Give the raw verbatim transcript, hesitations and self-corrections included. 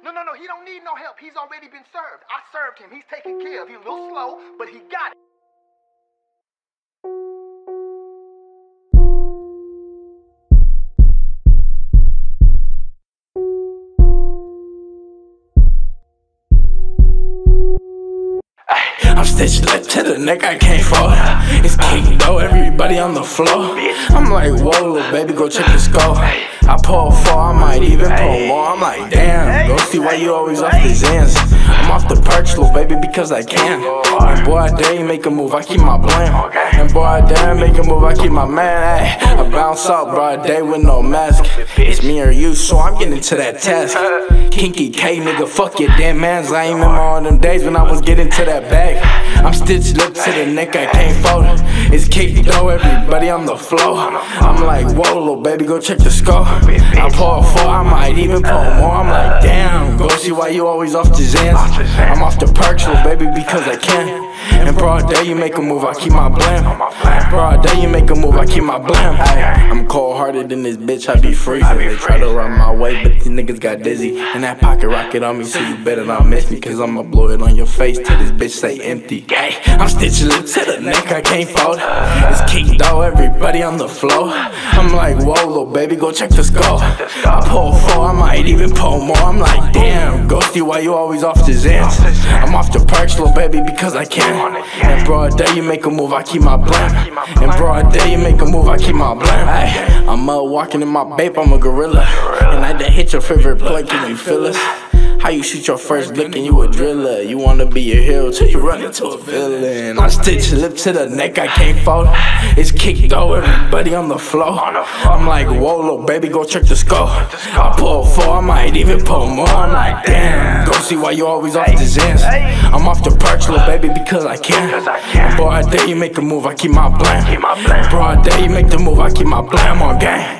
No, no, no, he don't need no help. He's already been served. I served him. He's taken care of. He's a little slow, but he got it. I'm stitched lip to the neck, I can't fall. It's king though, everybody on the floor. I'm like, whoa, little baby, go check the score. I pull four, I might even pull more. I'm like, damn, Ghostie, why you always off the Zans? I'm off the perch, little baby, because I can. And boy, I dare you make a move, I keep my blame. And boy, I dare you make a move, I keep my man. Ay, I bounce out broad day with no mask. It's me or you, so I'm getting to that task. Kinky K, nigga, fuck your damn mans. I ain't remember all them days when I was getting to that bag. I'm stitched lip to the neck, I can't fold it. It's kick though, everybody on the floor. I'm like, whoa, little baby, go check the score. I pour four, I might even pour more. I'm like, damn, Ghostie, why you always off the Zans? I'm off the perks, little baby, because I can. And broad day you make a move, I keep my blam. Broad day you make a move, I keep my blam. Ay, I'm cold hearted in this bitch, I be freezing. They try to run my way, but these niggas got dizzy. And that pocket rocket on me, so you better not miss me, cause I'ma blow it on your face till this bitch say empty. Ay, I'm stitched lip to the neck, I can't fold. It's kick though, everybody on the floor. I'm like, whoa, little baby, go check the score. I pull four, I might even pull more. I'm like, damn, Ghostie, why you always off the Zans? I'm off the perks, little baby, because I can. And broad day you make a move, I keep my blam. And broad day you make a move, I keep my blam. Ay, I'm up walking in my babe, I'm a gorilla. And I done hit your favorite plug, can you feel us? How you shoot your first lick and you a driller? You wanna be a hero till you run into a villain. I'm stitched lip to the neck, I can't fold. It's kick though, everybody on the floor. I'm like, whoa, little baby, go check the score. I pull four, I might even pull more. I'm like, damn, Ghostie, why you always off the Zans? I'm off the perch, little baby, because I can. And boy, I dare you make a move, I keep my blam. Broad day you make the move, I keep my blam on gang.